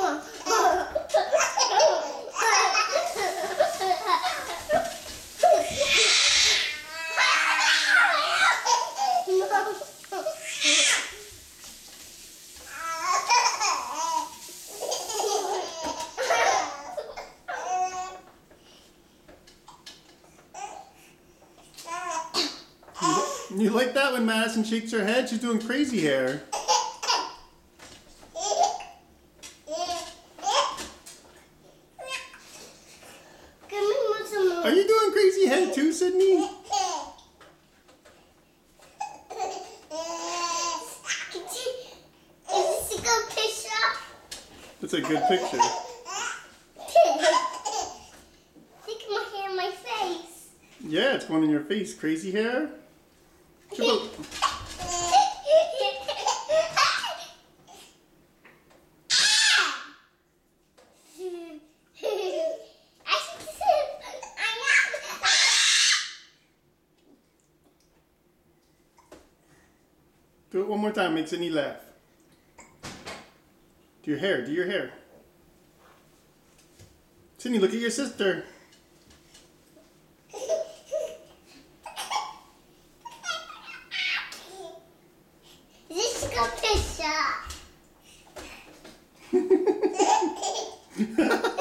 You like that when Madison shakes her head? She's doing crazy hair. Are you doing crazy head too, Sydney? Is this a good picture? That's a good picture. Look at my hair in my face. Yeah, it's going in your face. Crazy hair. Triple. Do it one more time. Make Sydney laugh. Do your hair. Do your hair. Sydney, look at your sister. This is a good picture.